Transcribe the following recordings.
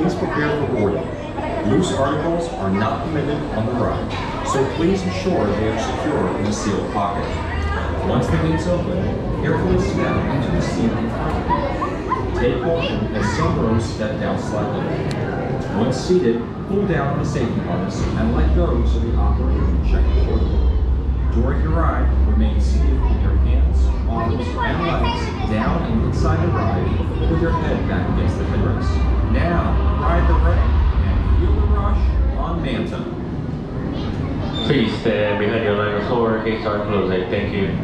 please prepare for boarding. Loose articles are not permitted on the ride, so please ensure they are secured in a sealed pocket. Once the gates open, carefully step into the seat in front of you. Take caution as some rows step down slightly. Once seated, pull down on the safety harness and let go so the operator can check it for you. During your ride, remain seated with your hands, arms, and legs down and inside the ride with your head back against the headrest. Now, ride the ring and feel the rush on Manta. Please stand behind your line of door. Gates are closing. Thank you.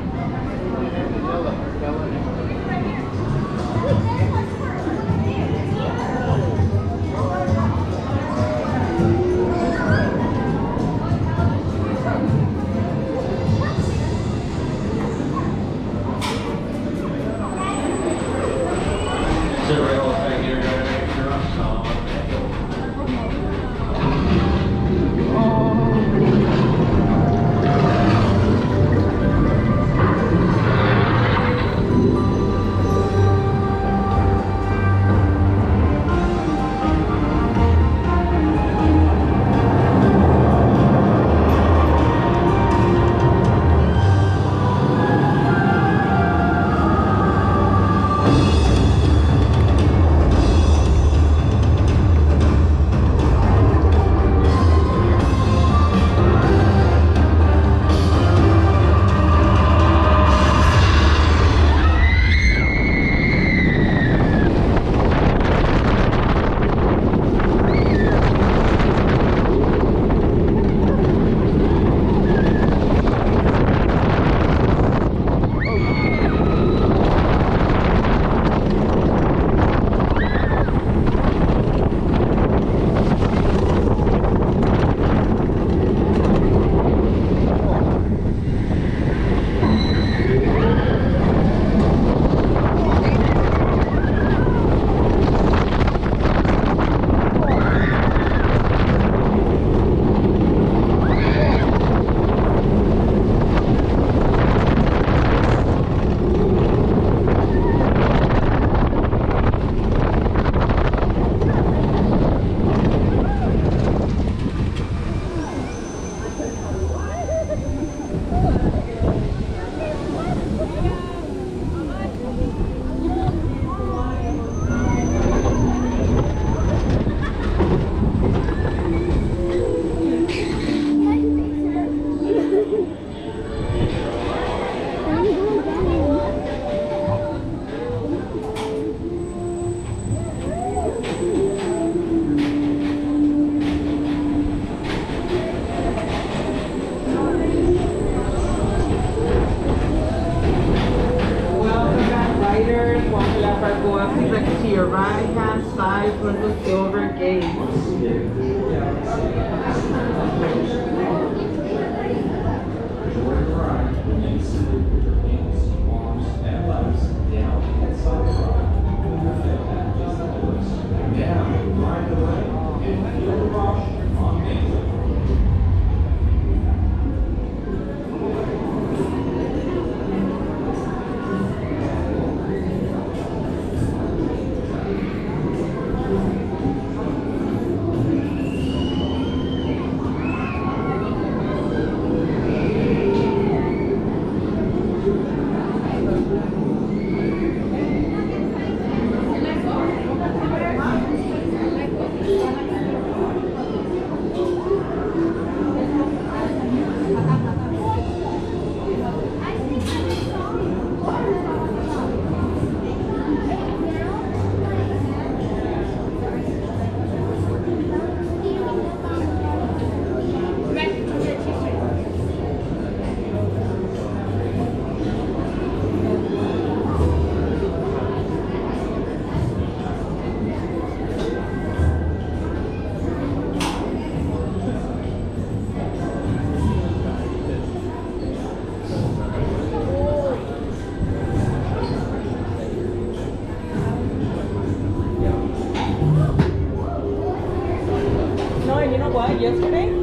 Please exit to your right hand side from the silver gate. No, and you know what? Yesterday,